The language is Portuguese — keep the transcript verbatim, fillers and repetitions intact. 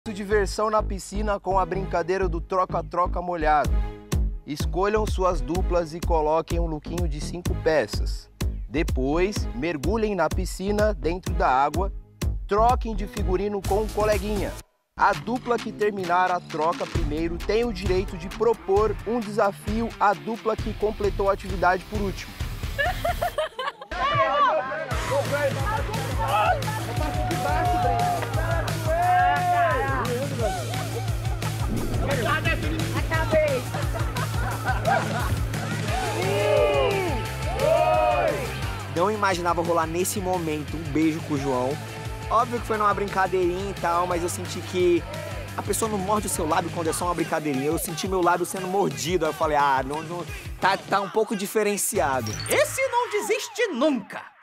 Diversão na piscina com a brincadeira do troca-troca molhado. Escolham suas duplas e coloquem um lookinho de cinco peças. Depois, mergulhem na piscina dentro da água, troquem de figurino com um coleguinha. A dupla que terminar a troca primeiro tem o direito de propor um desafio à dupla que completou a atividade por último. Não imaginava rolar nesse momento um beijo com o João. Óbvio que foi numa brincadeirinha e tal, mas eu senti que a pessoa não morde o seu lábio quando é só uma brincadeirinha. Eu senti meu lábio sendo mordido. Aí eu falei, ah, não, não, tá, tá um pouco diferenciado. Esse não desiste nunca.